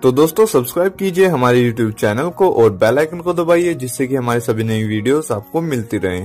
तो दोस्तों सब्सक्राइब कीजिए हमारे YouTube चैनल को और बेल आइकन को दबाइए, जिससे कि हमारी सभी नई वीडियोस आपको मिलती रहें।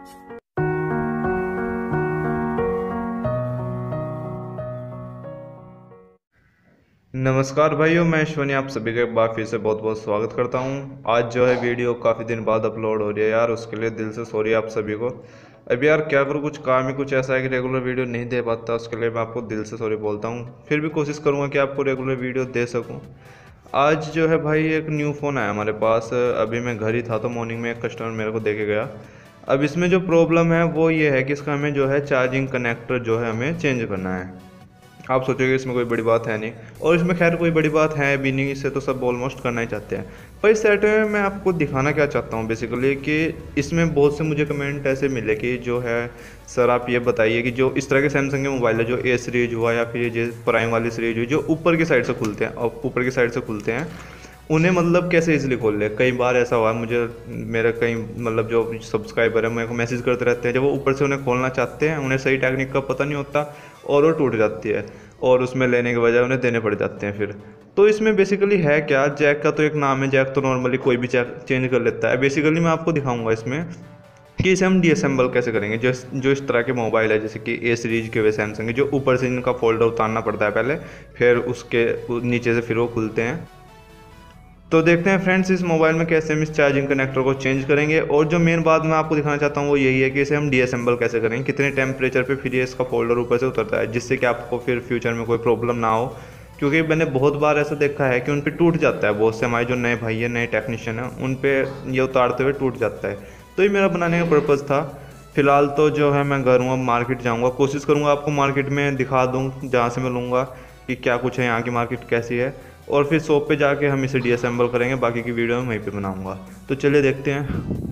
नमस्कार भाइयों, मैं अश्वनी आप सभी का एक बार फिर से बहुत बहुत स्वागत करता हूं। आज जो है वीडियो काफ़ी दिन बाद अपलोड हो रही है यार, उसके लिए दिल से सॉरी आप सभी को। अभी यार क्या करूँ, कुछ काम ही कुछ ऐसा है कि रेगुलर वीडियो नहीं दे पाता, उसके लिए मैं आपको दिल से सॉरी बोलता हूँ। फिर भी कोशिश करूँगा कि आपको रेगुलर वीडियो दे सकूँ। आज जो है भाई एक न्यू फ़ोन आया हमारे पास, अभी मैं घर ही था तो मॉर्निंग में एक कस्टमर मेरे को दे के गया। अब इसमें जो प्रॉब्लम है वो ये है कि इसका हमें जो है चार्जिंग कनेक्टर जो है हमें चेंज करना है। आप सोचोगे इसमें कोई बड़ी बात है नहीं, और इसमें खैर कोई बड़ी बात है भी नहीं, इससे तो सब ऑलमोस्ट करना ही चाहते हैं। पर इस सेट में मैं आपको दिखाना क्या चाहता हूँ बेसिकली कि इसमें बहुत से मुझे कमेंट ऐसे मिले कि जो है सर आप ये बताइए कि जो इस तरह के सैमसंग के मोबाइल है, जो ए सीरीज हुआ या फिर ये जो प्राइम वाली सीरीज हुई, जो ऊपर की साइड से खुलते हैं और ऊपर की साइड से खुलते हैं, उन्हें मतलब कैसे इजीली खोल ले। कई बार ऐसा हुआ मुझे, मेरे कई मतलब जो सब्सक्राइबर है मेरे को मैसेज करते रहते हैं, जब वो ऊपर से उन्हें खोलना चाहते हैं उन्हें सही टेक्निक का पता नहीं होता और वो टूट जाती है, और उसमें लेने के बजाय उन्हें देने पड़ जाते हैं फिर। तो इसमें बेसिकली है क्या, जैक का तो एक नाम है, जैक तो नॉर्मली कोई भी जैक चेंज कर लेता है। बेसिकली मैं आपको दिखाऊंगा इसमें कि इसे हम डीअसेंबल कैसे करेंगे। जो इस तरह के मोबाइल है जैसे कि ए सीरीज के वे सैमसंग के, जो ऊपर से इनका फोल्डर उतारना पड़ता है पहले, फिर उसके नीचे से फिर वो खुलते हैं। तो देखते हैं फ्रेंड्स इस मोबाइल में कैसे हम इस चार्जिंग कनेक्टर को चेंज करेंगे। और जो मेन बात मैं आपको दिखाना चाहता हूँ वो यही है कि इसे हम डीअसेंबल कैसे करेंगे, कितने टेम्परेचर पे फिर ये इसका फोल्डर ऊपर से उतरता है, जिससे कि आपको फिर फ्यूचर में कोई प्रॉब्लम ना हो। क्योंकि मैंने बहुत बार ऐसा देखा है कि उन पर टूट जाता है, बहुत से हमारे जो नए भाई हैं, नए टेक्नीशियन हैं, उन पर ये उतारते हुए टूट जाता है। तो ये मेरा बनाने का पर्पज़ था। फिलहाल तो जो है मैं घर हूँ, अब मार्केट जाऊँगा, कोशिश करूँगा आपको मार्केट में दिखा दूँ जहाँ से मैं लूँगा कि क्या कुछ है, यहाँ की मार्केट कैसी है, और फिर शॉप पे जाके हम इसे डीअसेंबल करेंगे। बाकी की वीडियो मैं वहीं पे बनाऊंगा, तो चलिए देखते हैं।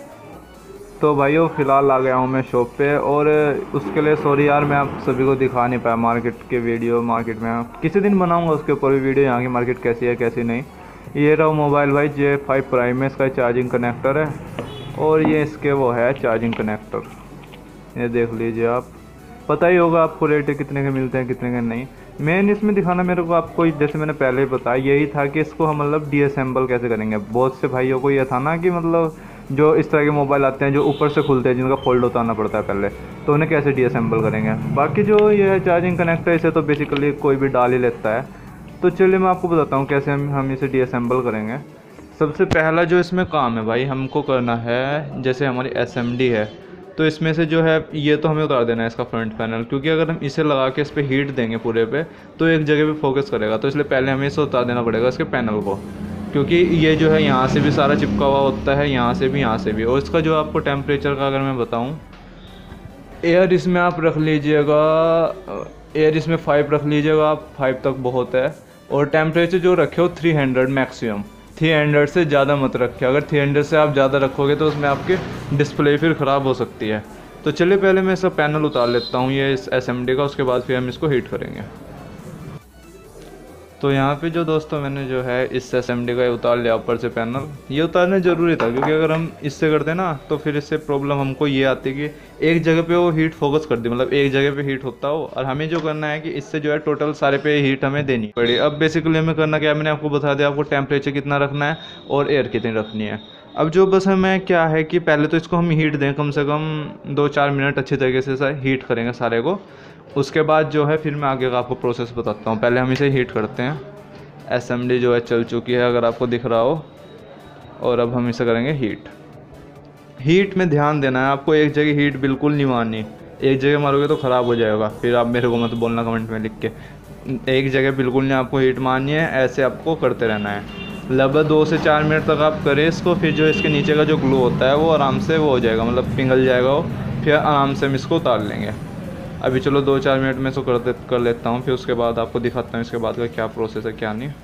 तो भाइयों फ़िलहाल आ गया हूँ मैं शॉप पे, और उसके लिए सॉरी यार मैं आप सभी को दिखा नहीं पाया मार्केट के वीडियो। मार्केट में किसी दिन बनाऊंगा उसके ऊपर भी वीडियो, यहाँ की मार्केट कैसी है कैसी नहीं। ये रहा मोबाइल भाई, J5 प्राइम में इसका चार्जिंग कनेक्टर है, और ये इसके वो है चार्जिंग कनेक्टर, ये देख लीजिए आप। पता ही होगा आपको रेट कितने के मिलते हैं कितने के नहीं। मेन इसमें दिखाना मेरे को आपको, जैसे मैंने पहले ही बताया, यही था कि इसको हम मतलब डीअसेंबल कैसे करेंगे। बहुत से भाइयों को ये था ना कि मतलब जो इस तरह के मोबाइल आते हैं जो ऊपर से खुलते हैं, जिनका फोल्ड उतारना पड़ता है पहले, तो उन्हें कैसे डीअसेंबल करेंगे। बाकी जो ये है चार्जिंग कनेक्टर, इसे तो बेसिकली कोई भी डाल ही लेता है। तो चलिए मैं आपको बताता हूँ कैसे हम इसे डीअसेंबल करेंगे। सबसे पहला जो इसमें काम है भाई हमको करना है, जैसे हमारी SMD है, तो इसमें से जो है ये तो हमें उतार देना है इसका फ्रंट पैनल, क्योंकि अगर हम इसे लगा के इस पर हीट देंगे पूरे पे तो एक जगह पे फोकस करेगा, तो इसलिए पहले हमें इसे उतार देना पड़ेगा इसके पैनल को, क्योंकि ये जो है यहाँ से भी सारा चिपका हुआ होता है, यहाँ से भी यहाँ से भी। और इसका जो आपको टेम्परेचर का अगर मैं बताऊँ, एयर इसमें आप रख लीजिएगा, एयर इसमें 5 रख लीजिएगा आप, 5 तक बहुत है। और टेम्परेचर जो रखे हो 300 मैक्सिमम, 300 से ज़्यादा मत रखें। अगर 300 से आप ज़्यादा रखोगे तो उसमें आपके डिस्प्ले फिर ख़राब हो सकती है। तो चलिए पहले मैं इसका पैनल उतार लेता हूँ ये इस SMD का, उसके बाद फिर हम इसको हीट करेंगे। तो यहाँ पे जो दोस्तों मैंने जो है इस SMD का उतार लिया ऊपर से पैनल। ये उतारना ज़रूरी था, क्योंकि अगर हम इससे करते ना तो फिर इससे प्रॉब्लम हमको ये आती कि एक जगह पे वो हीट फोकस कर दी, मतलब एक जगह पे हीट होता हो, और हमें जो करना है कि इससे जो है टोटल सारे पे हीट हमें देनी पड़ी। अब बेसिकली हमें करना क्या है, मैंने आपको बता दिया, आपको टेम्परेचर कितना रखना है और एयर कितनी रखनी है। अब जो बस हमें क्या है कि पहले तो इसको हम हीट दें, कम से कम 2-4 मिनट अच्छी तरीके से हीट करेंगे सारे को। उसके बाद जो है फिर मैं आगे का आपको प्रोसेस बताता हूँ। पहले हम इसे हीट करते हैं। SMD जो है चल चुकी है अगर आपको दिख रहा हो, और अब हम इसे करेंगे हीट। हीट में ध्यान देना है आपको, एक जगह हीट बिल्कुल नहीं मारनी, एक जगह मारोगे तो ख़राब हो जाएगा, फिर आप मेरे को मत बोलना कमेंट में लिख के। एक जगह बिल्कुल नहीं आपको हीट मारनी है, ऐसे आपको करते रहना है लगभग 2 से 4 मिनट तक आप करें इसको। फिर जो इसके नीचे का जो ग्लो होता है वो आराम से वो हो जाएगा, मतलब पिघल जाएगा वो, फिर आराम से हम इसको उतार लेंगे। अभी चलो 2-4 मिनट में इसको कर लेता हूँ, फिर उसके बाद आपको दिखाता हूँ इसके बाद का क्या प्रोसेस है क्या नहीं।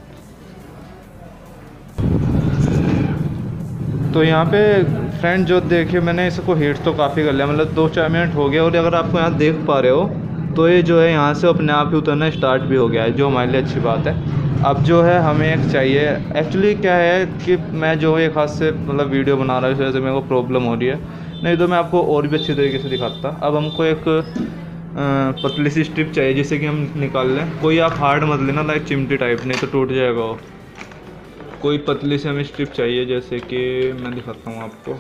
तो यहाँ पे फ्रेंड जो देखिए मैंने इसको हीट तो काफ़ी कर लिया, मतलब 2-4 मिनट हो गया। और अगर आपको यहाँ देख पा रहे हो तो ये जो है यहाँ से अपने आप ही उतरना स्टार्ट भी हो गया है, जो हमारे लिए अच्छी बात है। अब जो है हमें एक चाहिए, एक्चुअली क्या है कि मैं जो एक हाथ से मतलब वीडियो बना रहा हूँ, इस वजह से मेरे को प्रॉब्लम हो रही है, नहीं तो मैं आपको और भी अच्छी तरीके से दिखाता। अब हमको एक पतली सी स्ट्रिप चाहिए जिससे कि हम निकाल लें। कोई आप हार्ड मत लेना, लाइक चिमटी टाइप, नहीं तो टूट जाएगा वो। कोई पतली सी हमें स्ट्रिप चाहिए, जैसे कि मैं दिखाता हूँ आपको।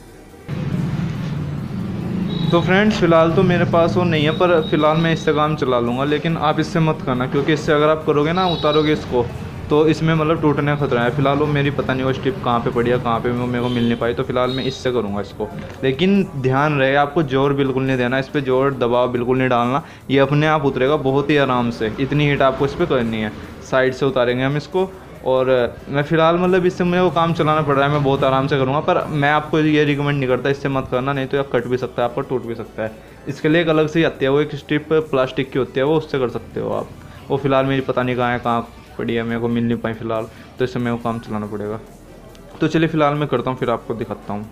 तो फ्रेंड्स फ़िलहाल तो मेरे पास वो नहीं है, पर फ़िलहाल मैं इससे काम चला लूँगा। लेकिन आप इससे मत करना, क्योंकि इससे अगर आप करोगे ना, उतारोगे इसको, तो इसमें मतलब टूटने का खतरा है। फ़िलहाल वो मेरी पता नहीं वो स्ट्रिप कहाँ पे पड़ी है, कहाँ पे वो मेरे को मिल नहीं पाई, तो फ़िलहाल मैं इससे करूँगा इसको। लेकिन ध्यान रहे, आपको ज़ोर बिल्कुल नहीं देना इस पर, ज़ोर दबाव बिल्कुल नहीं डालना। ये अपने आप उतरेगा बहुत ही आराम से। इतनी हीट आपको इस पर करनी है। साइड से उतारेंगे हम इसको। और मैं फ़िलहाल मतलब इससे मुझे वो काम चलाना पड़ रहा है, मैं बहुत आराम से करूँगा। पर मैं आपको ये रिकमेंड नहीं करता, इससे मत करना, नहीं तो यह कट भी सकता है, आपका टूट भी सकता है। इसके लिए एक अलग से आती है, वो एक स्ट्रिप प्लास्टिक की होती है, वो उससे कर सकते हो आप। वो फ़िलहाल मेरी पता नहीं कहाँ है, कहाँ पड़ी है, मेरे को मिल नहीं पाई फ़िलहाल, तो इससे मेरे को काम चलाना पड़ेगा। तो चलिए फ़िलहाल मैं करता हूँ, फिर आपको दिखाता हूँ।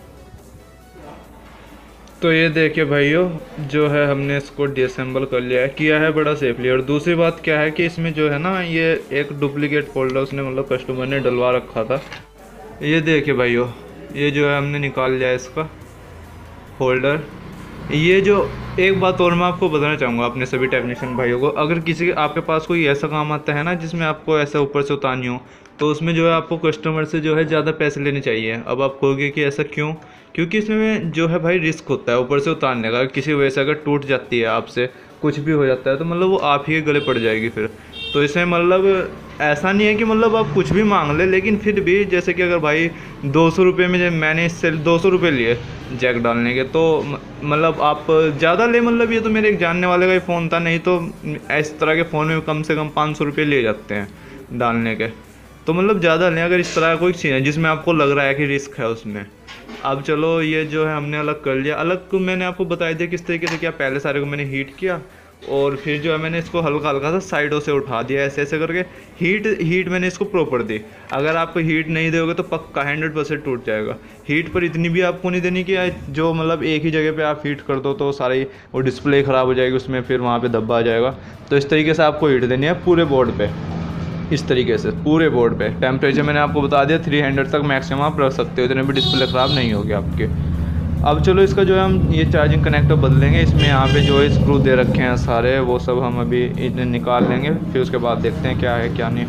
तो ये देखिए भाइयों, जो है हमने इसको डिसेंबल कर लिया है, किया है बड़ा सेफली। और दूसरी बात क्या है कि इसमें जो है ना, ये एक डुप्लीकेट फोल्डर उसने मतलब कस्टमर ने डलवा रखा था। ये देखिए भाइयों, ये जो है हमने निकाल लिया है इसका होल्डर। ये जो एक बात और मैं आपको बताना चाहूँगा अपने सभी टेक्नीशियन भाइयों को, अगर किसी आपके पास कोई ऐसा काम आता है ना जिसमें आपको ऐसा ऊपर से उतारनी हो, तो उसमें जो है आपको कस्टमर से जो है ज़्यादा पैसे लेने चाहिए। अब आप कहोगे कि ऐसा क्यों? क्योंकि इसमें जो है भाई रिस्क होता है ऊपर से उतारने का। किसी वजह से अगर टूट जाती है आपसे, कुछ भी हो जाता है, तो मतलब वो आप ही के गले पड़ जाएगी फिर। तो इसमें मतलब ऐसा नहीं है कि मतलब आप कुछ भी मांग ले, लेकिन फिर भी जैसे कि अगर भाई 200 रुपये में, मैंने इससे 200 रुपये लिए जैक डालने के, तो मतलब आप ज़्यादा ले, मतलब ये तो मेरे एक जानने वाले का ही फ़ोन था, नहीं तो इस तरह के फ़ोन में कम से कम 500 रुपये ले जाते हैं डालने के। तो मतलब ज़्यादा लें अगर इस तरह का कोई चीज़ है जिसमें आपको लग रहा है कि रिस्क है उसमें। अब चलो ये जो है हमने अलग कर लिया। अलग मैंने आपको बताया दिया किस तरीके से किया। पहले सारे को मैंने हीट किया, और फिर जो है मैंने इसको हल्का हल्का सा साइडों से उठा दिया, ऐसे ऐसे करके। हीट मैंने इसको प्रॉपर दी। अगर आप हीट नहीं दोगे तो पक्का 100% टूट जाएगा। हीट पर इतनी भी आपको नहीं देनी कि जो मतलब एक ही जगह पे आप हीट कर दो तो सारी वो डिस्प्ले ख़राब हो जाएगी उसमें, फिर वहाँ पे धब्बा आ जाएगा। तो इस तरीके से आपको हीट देनी है पूरे बोर्ड पे, इस तरीके से पूरे बोर्ड पे। टेम्परेचर मैंने आपको बता दिया 300 तक मैक्सिमम आप रख सकते हो, इतने भी डिस्प्ले ख़राब नहीं होगी आपके। अब चलो इसका जो है हम ये चार्जिंग कनेक्टर बदलेंगे। इसमें यहाँ पे जो है स्क्रू दे रखे हैं सारे, वो सब हम अभी इन्हें निकाल लेंगे, फिर उसके बाद देखते हैं क्या है क्या नहीं।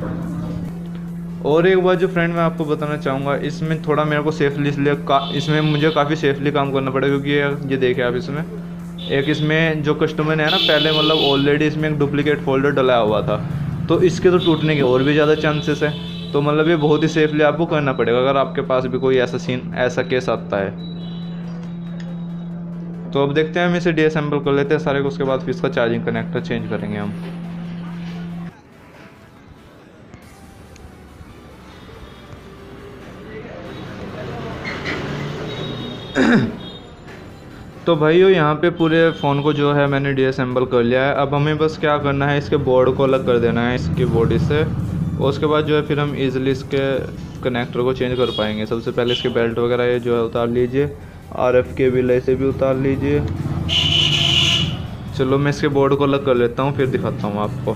और एक बात जो फ्रेंड मैं आपको बताना चाहूँगा, इसमें थोड़ा मेरे को सेफली इसलिए इसमें मुझे काफ़ी सेफली काम करना पड़ेगा, क्योंकि ये देखिए आप, इसमें एक इसमें जो कस्टमर ने है ना पहले मतलब ऑलरेडी इसमें एक डुप्लीकेट फोल्डर डलाया हुआ था, तो इसके तो टूटने के और भी ज़्यादा चांसेस है। तो मतलब ये बहुत ही सेफली आपको करना पड़ेगा अगर आपके पास भी कोई ऐसा सीन, ऐसा केस आता है। तो अब देखते हैं, हम इसे डीअसेंबल कर लेते हैं सारे को, उसके बाद फिर इसका चार्जिंग कनेक्टर चेंज करेंगे हम। तो भाइयों यहाँ पे पूरे फ़ोन को जो है मैंने डीअसेंबल कर लिया है। अब हमें बस क्या करना है, इसके बोर्ड को अलग कर देना है इसकी बॉडी से, और उसके बाद जो है फिर हम इजीली इसके कनेक्टर को चेंज कर पाएंगे। सबसे पहले इसके बेल्ट वगैरह ये जो है उतार लीजिए, RF केबल ऐसे भी उतार लीजिए। चलो मैं इसके बोर्ड को अलग कर लेता हूँ, फिर दिखाता हूँ आपको।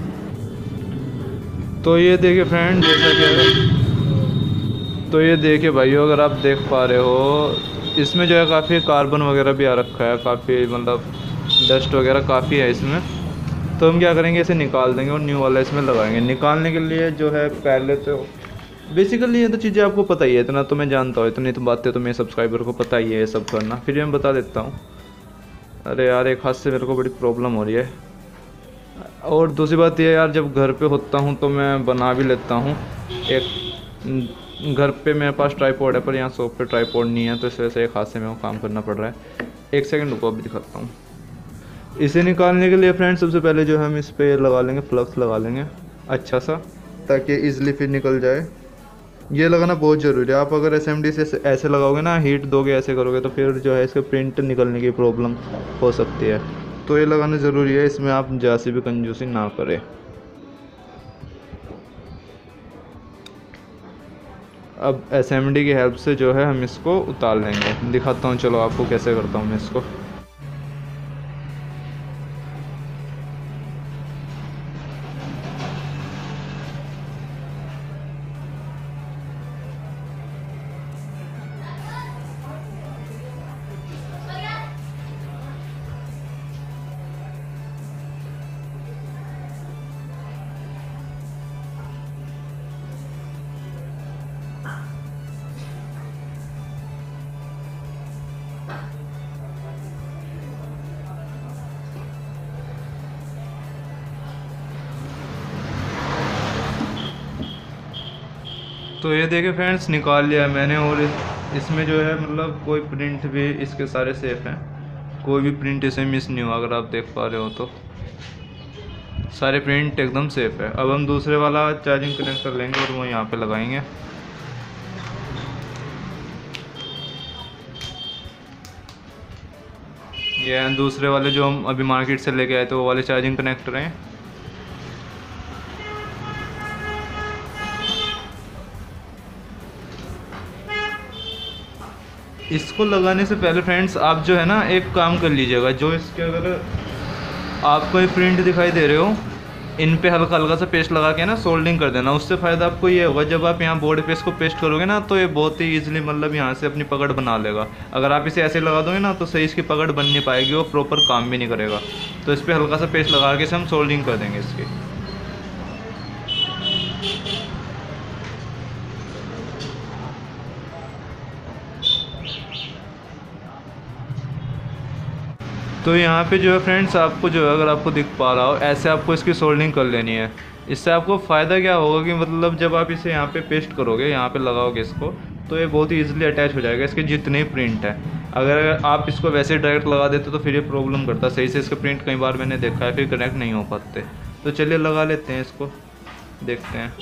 तो ये देखिए फ्रेंड, जैसा कि तो ये देखिए भाइयों, अगर आप देख पा रहे हो, इसमें जो है काफ़ी कार्बन वगैरह भी आ रखा है, काफ़ी मतलब डस्ट वगैरह काफ़ी है इसमें। तो हम क्या करेंगे, इसे निकाल देंगे और न्यू वाला इसमें लगाएंगे। निकालने के लिए जो है पहले तो बेसिकली ये तो चीज़ें आपको पता ही है, इतना तो मैं जानता हूँ, इतनी तो बातें तो मेरे सब्सक्राइबर को पता ही है ये सब करना, फिर मैं बता देता हूँ। अरे यार, एक हाथ से मेरे को बड़ी प्रॉब्लम हो रही है। और दूसरी बात यह यार, जब घर पे होता हूँ तो मैं बना भी लेता हूँ। एक घर पे मेरे पास ट्राइपॉड है, पर यहाँ शॉप पे ट्राइपॉड नहीं है, तो इस वजह से एक हाथ से मेरे को काम करना पड़ रहा है। एक सेकंड रुको, अभी दिखाता हूँ। इसे निकालने के लिए फ्रेंड्स सबसे पहले जो हम इस पर लगा लेंगे, फ्लक्स लगा लेंगे अच्छा सा, ताकि ईज़िली फिर निकल जाए। ये लगाना बहुत ज़रूरी है। आप अगर SMD से ऐसे लगाओगे ना, हीट दोगे, ऐसे करोगे, तो फिर जो है इसके प्रिंट निकलने की प्रॉब्लम हो सकती है। तो ये लगाना ज़रूरी है, इसमें आप जैसे भी कंजूसी ना करें। अब SMD की हेल्प से जो है हम इसको उतार लेंगे। दिखाता हूँ, चलो आपको कैसे करता हूँ मैं इसको। तो ये देखिए फ्रेंड्स, निकाल लिया मैंने। और इसमें जो है मतलब कोई प्रिंट भी इसके सारे सेफ़ हैं, कोई भी प्रिंट इसे मिस नहीं हुआ। अगर आप देख पा रहे हो तो सारे प्रिंट एकदम सेफ़ है। अब हम दूसरे वाला चार्जिंग कनेक्टर लेंगे और वो यहाँ पे लगाएंगे। ये दूसरे वाले जो हम अभी मार्केट से लेके आए थे वो वाले चार्जिंग कनेक्टर हैं। इसको लगाने से पहले फ्रेंड्स आप जो है ना एक काम कर लीजिएगा, जो इसके अगर आपको ये प्रिंट दिखाई दे रहे हो इन पे हल्का हल्का सा पेस्ट लगा के ना सोल्डिंग कर देना। उससे फ़ायदा आपको ये होगा, जब आप यहाँ बोर्ड पे इसको पेस्ट करोगे ना तो ये बहुत ही ईजिली मतलब यहाँ से अपनी पकड़ बना लेगा। अगर आप इसे ऐसे लगा दोगे ना तो सही इसकी पकड़ बन नहीं पाएगी, वो प्रॉपर काम भी नहीं करेगा। तो इस पर हल्का सा पेस्ट लगा के इसे हम सोल्डिंग कर देंगे इसकी। तो यहाँ पे जो है फ्रेंड्स, आपको जो है अगर आपको दिख पा रहा हो ऐसे आपको इसकी सोल्डिंग कर लेनी है। इससे आपको फ़ायदा क्या होगा कि मतलब जब आप इसे यहाँ पे पेस्ट करोगे, यहाँ पे लगाओगे इसको, तो ये बहुत ही ईजिली अटैच हो जाएगा इसके जितने प्रिंट है। अगर आप इसको वैसे डायरेक्ट लगा देते तो फिर ये प्रॉब्लम करता, सही से इसके प्रिंट कई बार मैंने देखा है फिर कनेक्ट नहीं हो पाते। तो चलिए लगा लेते हैं इसको, देखते हैं।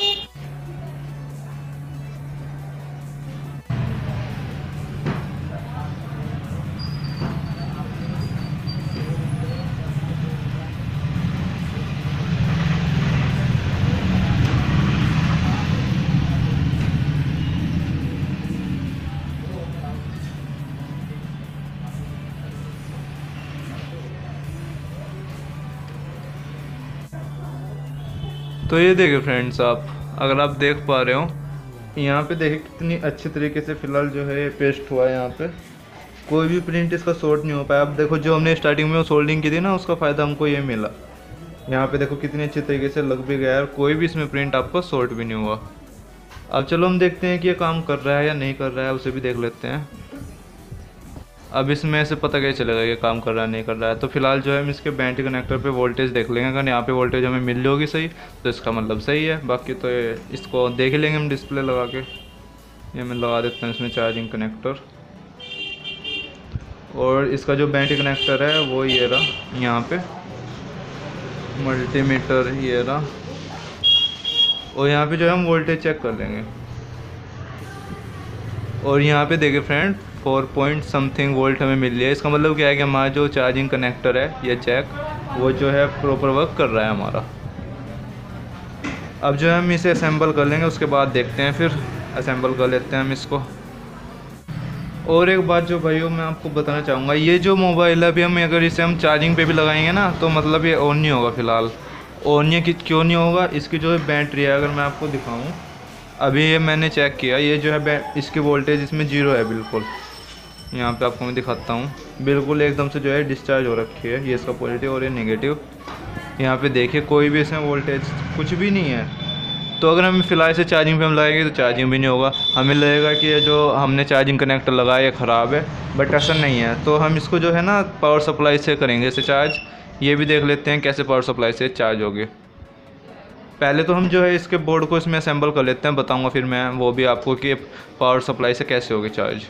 तो ये देखिए फ्रेंड्स, आप अगर आप देख पा रहे हो यहाँ पे देखिए कितनी अच्छी तरीके से फ़िलहाल जो है पेस्ट हुआ है। यहाँ पे कोई भी प्रिंट इसका शॉर्ट नहीं हो पाया। अब देखो जो हमने स्टार्टिंग में वो सोल्डिंग की थी ना, उसका फ़ायदा हमको ये मिला। यहाँ पे देखो कितनी अच्छी तरीके से लग भी गया है और कोई भी इसमें प्रिंट आपको शॉर्ट भी नहीं हुआ। अब चलो हम देखते हैं कि ये काम कर रहा है या नहीं कर रहा है, उसे भी देख लेते हैं। अब इसमें से पता कैसे चलेगा ये काम कर रहा है नहीं कर रहा है। तो फिलहाल जो है हम इसके बैटरी कनेक्टर पे वोल्टेज देख लेंगे। अगर यहाँ पे वोल्टेज हमें मिल होगी सही तो इसका मतलब सही है, बाकी तो ये इसको देख लेंगे हम डिस्प्ले लगा के। ये मैं लगा देता हूँ इसमें चार्जिंग कनेक्टर, और इसका जो बैटरी कनेक्टर है वो ये रहा। यहाँ पे मल्टीमीटर ये रहा, और यहाँ पे जो है हम वोल्टेज चेक कर लेंगे। और यहाँ पे देखिए फ्रेंड 4 पॉइंट समथिंग वोल्ट हमें मिल रही है। इसका मतलब क्या है कि हमारा जो चार्जिंग कनेक्टर है या जैक वो जो है प्रॉपर वर्क कर रहा है हमारा। अब जो है हम इसे असेंबल कर लेंगे, उसके बाद देखते हैं, फिर असेंबल कर लेते हैं हम इसको। और एक बात जो भाइयों मैं आपको बताना चाहूँगा, ये जो मोबाइल है अभी हम अगर इसे हम चार्जिंग पे भी लगाएंगे ना तो मतलब ये ऑन नहीं होगा। फ़िलहाल ऑन ये क्यों नहीं होगा, इसकी जो है बैटरी है, अगर मैं आपको दिखाऊँ अभी ये मैंने चेक किया, ये जो है इसकी वोल्टेज इसमें 0 है बिल्कुल। यहाँ पे आपको मैं दिखाता हूँ, बिल्कुल एकदम से जो है डिस्चार्ज हो रखी है। ये इसका पॉजिटिव और ये नेगेटिव। यहाँ पे देखिए कोई भी इसमें वोल्टेज कुछ भी नहीं है। तो अगर हम फ़िलहाल इसे चार्जिंग पे हम लगाएंगे तो चार्जिंग भी नहीं होगा। हमें लगेगा कि ये जो हमने चार्जिंग कनेक्टर लगाया ये ख़राब है, बट ऐसा नहीं है। तो हम इसको जो है ना पावर सप्लाई से करेंगे इसे चार्ज। ये भी देख लेते हैं कैसे पावर सप्लाई से चार्ज होगी। पहले तो हम जो है इसके बोर्ड को इसमें असेंबल कर लेते हैं, बताऊँगा फिर मैं वो भी आपको कि पावर सप्लाई से कैसे होगी चार्ज।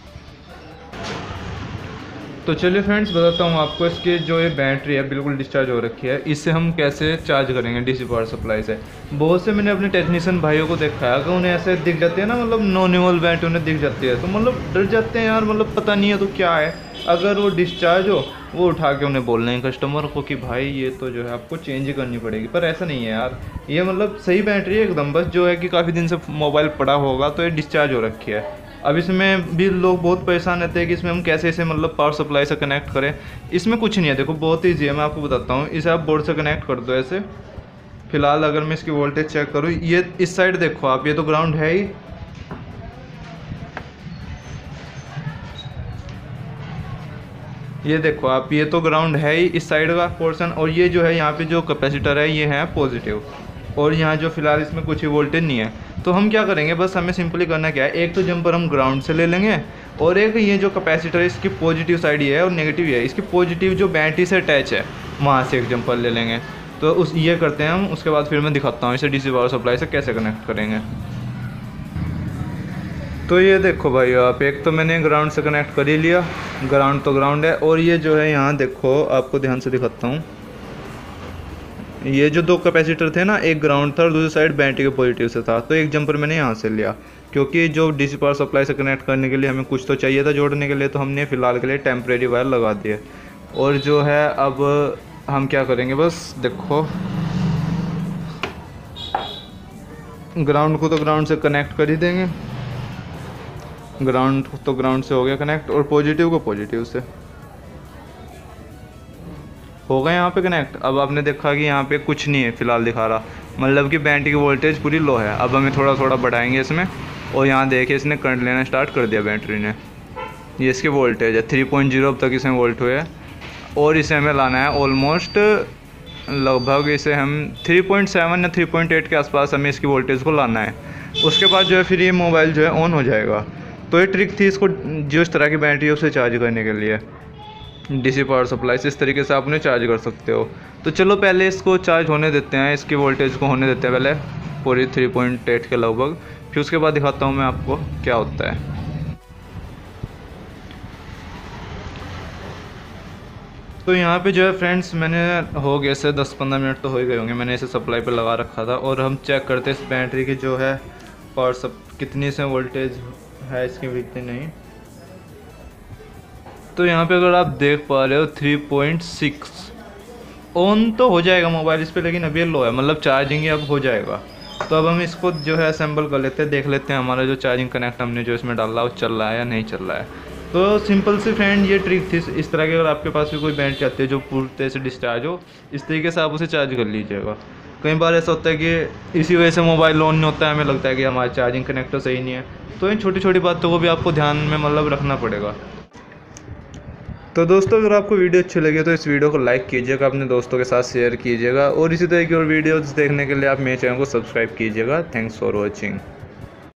तो चलिए फ्रेंड्स बताता हूँ आपको, इसकी जो ये बैटरी है बिल्कुल डिस्चार्ज हो रखी है, इससे हम कैसे चार्ज करेंगे डीसी पावर सप्लाई से। बहुत से मैंने अपने टेक्नीशियन भाइयों को देखा है कि उन्हें ऐसे दिख जाते हैं ना, मतलब नॉन न्यूअल बैटरी उन्हें दिख जाती है तो मतलब डर जाते हैं यार, मतलब पता नहीं है तो क्या है। अगर वो डिस्चार्ज हो वो उठा के उन्हें बोल रहे हैं कस्टमर को कि भाई ये तो जो है आपको चेंज ही करनी पड़ेगी, पर ऐसा नहीं है यार। ये मतलब सही बैटरी है एकदम, बस जो है कि काफ़ी दिन से मोबाइल पड़ा होगा तो ये डिस्चार्ज हो रखी है। अब इसमें भी लोग बहुत परेशान रहते हैं कि इसमें हम कैसे इसे मतलब पावर सप्लाई से कनेक्ट करें। इसमें कुछ नहीं है, देखो बहुत ईजी है, मैं आपको बताता हूँ। इसे आप बोर्ड से कनेक्ट कर दो ऐसे। फिलहाल अगर मैं इसकी वोल्टेज चेक करूँ, ये इस साइड देखो आप, ये तो ग्राउंड है ही। ये देखो आप, ये तो ग्राउंड है ही इस साइड का पोर्शन, और ये जो है यहाँ पे जो कैपेसिटर है ये है पॉजिटिव, और यहाँ जो फिलहाल इसमें कुछ ही वोल्टेज नहीं है। तो हम क्या करेंगे, बस हमें सिंपली करना क्या है, एक तो जंपर हम ग्राउंड से ले लेंगे, और एक ये जो कैपेसिटर है इसकी पॉजिटिव साइड ये है और नेगेटिव ये है, इसकी पॉजिटिव जो बैटरी से अटैच है वहाँ से एक जंपर ले लेंगे। तो उस ये करते हैं हम, उसके बाद फिर मैं दिखाता हूँ इसे डीसी पावर सप्लाई से कैसे कनेक्ट करेंगे। तो ये देखो भाई आप, एक तो मैंने ग्राउंड से कनेक्ट कर ही लिया, ग्राउंड तो ग्राउंड है। और ये जो है यहाँ देखो, आपको ध्यान से दिखाता हूँ, ये जो दो कैपेसिटर थे ना, एक ग्राउंड था और दूसरी साइड बैटरी के पॉजिटिव से था। तो एक जंपर मैंने यहाँ से लिया, क्योंकि जो डीसी पावर सप्लाई से कनेक्ट करने के लिए हमें कुछ तो चाहिए था जोड़ने के लिए, तो हमने फ़िलहाल के लिए टेम्परेरी वायर लगा दिए। और जो है अब हम क्या करेंगे, बस देखो ग्राउंड को तो ग्राउंड से कनेक्ट कर ही देंगे, ग्राउंड तो ग्राउंड से हो गया कनेक्ट, और पॉजिटिव को पॉजिटिव से हो गया यहाँ पे कनेक्ट। अब आपने देखा कि यहाँ पे कुछ नहीं है फ़िलहाल दिखा रहा, मतलब कि बैटरी की वोल्टेज पूरी लो है। अब हमें थोड़ा थोड़ा बढ़ाएंगे इसमें, और यहाँ देखिए इसने करंट लेना स्टार्ट कर दिया बैटरी ने। ये इसकी वोल्टेज है 3.0, अब तक इसमें वोल्ट हुए हैं। और इसे हमें लाना है ऑलमोस्ट, लगभग इसे हम 3.7 या 3.8 के आसपास हमें इसकी वोल्टेज को लाना है। उसके बाद जो है फिर ये मोबाइल जो है ऑन हो जाएगा। तो ये ट्रिक थी इसको, जो इस तरह की बैटरी है उसे चार्ज करने के लिए, डीसी पावर सप्लाई से इस तरीके से आप उन्हें चार्ज कर सकते हो। तो चलो पहले इसको चार्ज होने देते हैं, इसकी वोल्टेज को होने देते हैं पहले पूरी 3.8 के लगभग, फिर उसके बाद दिखाता हूँ मैं आपको क्या होता है। तो यहाँ पे जो है फ्रेंड्स, मैंने हो गए से 10-15 मिनट तो हो ही गए होंगे, मैंने इसे सप्लाई पे लगा रखा था। और हम चेक करते हैं इस बैटरी की जो है पावर कितनी से वोल्टेज है इसकी, कितनी नहीं। तो यहाँ पे अगर आप देख पा रहे हो 3.6 ऑन तो हो जाएगा मोबाइल इस पर, लेकिन अभी लो है, मतलब चार्जिंग ही अब हो जाएगा। तो अब हम इसको जो है असेंबल कर लेते हैं, देख लेते हैं हमारा जो चार्जिंग कनेक्ट हमने जो इसमें डाला वो चल रहा है या नहीं चल रहा है। तो सिंपल सी फ्रेंड ये ट्रिक थी। इस तरह की अगर आपके पास भी कोई बैटरी आती है जो पूरी तरह से डिस्चार्ज हो, इस तरीके से आप उसे चार्ज कर लीजिएगा। कई बार ऐसा होता है कि इसी वजह से मोबाइल ऑन नहीं होता है, हमें लगता है कि हमारा चार्जिंग कनेक्टर सही नहीं है। तो इन छोटी छोटी बातों को भी आपको ध्यान में मतलब रखना पड़ेगा। तो दोस्तों अगर आपको वीडियो अच्छी लगी तो इस वीडियो को लाइक कीजिएगा, अपने दोस्तों के साथ शेयर कीजिएगा, और इसी तरह की और वीडियोज़ देखने के लिए आप मेरे चैनल को सब्सक्राइब कीजिएगा। Thanks for watching.